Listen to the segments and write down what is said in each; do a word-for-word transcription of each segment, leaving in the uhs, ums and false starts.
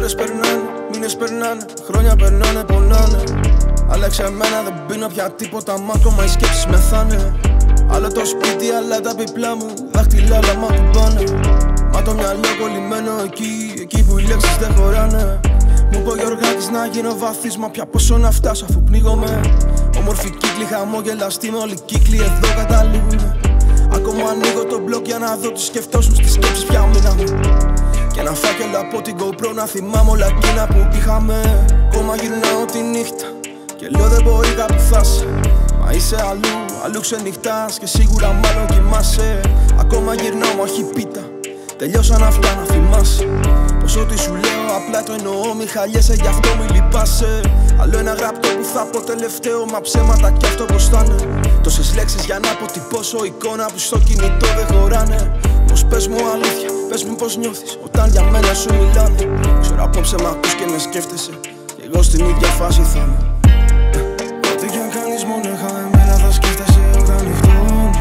Ώρες περνάνε, μήνες περνάνε, χρόνια περνάνε, πονάνε. Άλλαξε εμένα, δεν πίνω πια τίποτα, μ' ακόμα οι σκέψεις μεθάνε. Άλλο το σπίτι, αλλά τα πιπλά μου, δάχτυλα όλα μ' ακουμπάνε. Μα το μυαλό κολλημένο εκεί, εκεί που οι λέξεις δεν χωράνε. Μου είπε ο Γιωργάκης να γίνω βαθύς, μα πια πόσο να φτάσω αφού πνίγομαι. Όμορφη κύκλη, χαμόγελα στη όλη κύκλοι εδώ καταλήγουνε. Ακόμα ανοίγω το μπλοκ για να δω τι σκεφτόσουν στις σκέψεις πια μείναμε. Και ένα φάκελο από την GoPro να θυμάμαι όλα εκείνα που είχαμε. Ακόμα γυρνάω τη νύχτα και λέω δεν μπορεί κάπου θα είσαι. Μα είσαι αλλού, αλλού ξενυχτάς και σίγουρα μάλλον κοιμάσαι. Ακόμα γυρνάω μα έχει πίτα, τελειώσαν αυτά να θυμάσαι. Πως ό,τι σου λέω απλά το εννοώ, μη χαλιέσαι γι' αυτό μη λυπάσαι. Άλλο ένα γραπτό που θα πω τελευταίο, μα ψέματα κι αυτό πως θα είναι. Τόσες λέξεις για να αποτυπώσω εικόνα που στο κινητό δεν χωράνε. Πως πες μου αλήθεια, πες μου πως νιώθεις όταν για μένα σου μιλάνε. Ξέρω απόψε μ' ακούς και με σκέφτεσαι, κι εγώ στην ίδια φάση θα είμαι. Ό,τι κι αν κάνεις μονάχα εμένα θα σκέφτεσαι όταν νυχτώνει.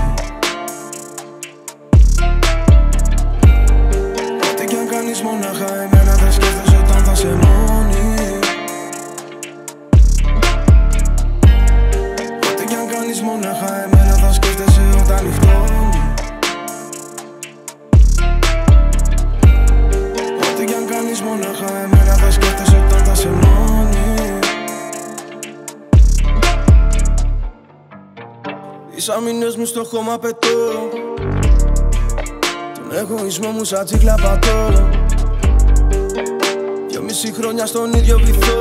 Ό,τι κι αν κάνεις μονάχα εμένα θα σκέφτεσαι όταν θα σε μόνη. Ό,τι κι αν κάνεις μονάχα εμένα θα σκέφτεσαι όταν νυχτώνει. Ό,τι κι αν κάνεις μονάχα εμένα θα σκέφτεσαι όταν θα σε μόνη. Τις αμήνες μου στο χώμα πετώ, τον εγωισμό μου σαν τσίκλα πατώ. Δυο μισή χρόνια στον ίδιο βυθό,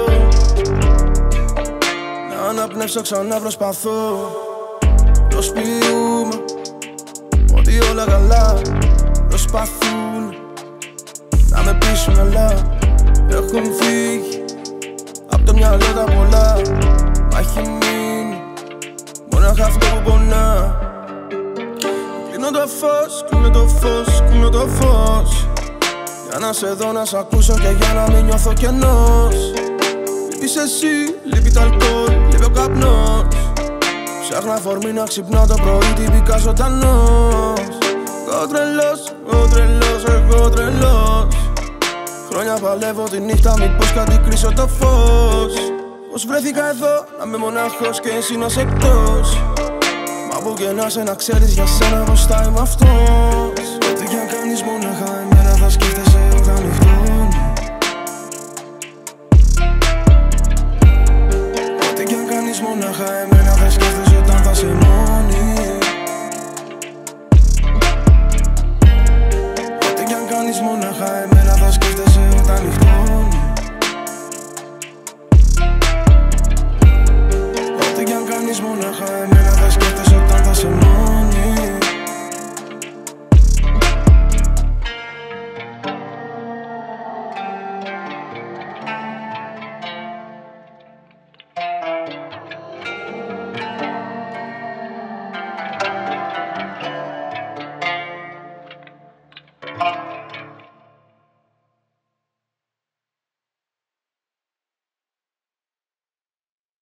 να αναπνεύσω ξανά προσπαθώ. Προσποιούμε ότι όλα καλά, προσπαθούν να με πείσουν αλλά έχουν φύγει απ' το μυαλό τα πολλά. Μα έχει μείνει μονάχα αυτό που πονά. Κλείνω το φως, κλείνω το φως, κλείνω το φως, για να σε δω, να σ' ακούσω και για να μην νιώθω κενός. Λείπεις εσύ, λείπει το αλκοόλ, λείπει ο καπνός. Ψάχνα αφορμή να ξυπνάω το πρωί, τυπικά ζωντανός. Εγώ τρελός, εγώ τρελός, εγώ τρελός. Χρόνια παλεύω τη νύχτα, μήπως κάτι κρίσω το φως. Πως βρέθηκα εδώ, να είμαι μονάχος και εσύ να είσαι εκτός. Μα που και να σε να ξέρεις για σένα πως θα είμαι αυτός. Ό,τι κι αν κάνεις μονάχα εμένα θα σκέφτεσαι όταν νυχτώνει. Ό,τι κι αν κάνεις μονάχα εμένα θα σκέφτεσαι όταν θα σε μόνη. Ό,τι κι αν κάνεις μονάχα εμένα θα σκέφτεσαι όταν νυχτώνει. Ό,τι κι αν κάνεις μονάχα εμένα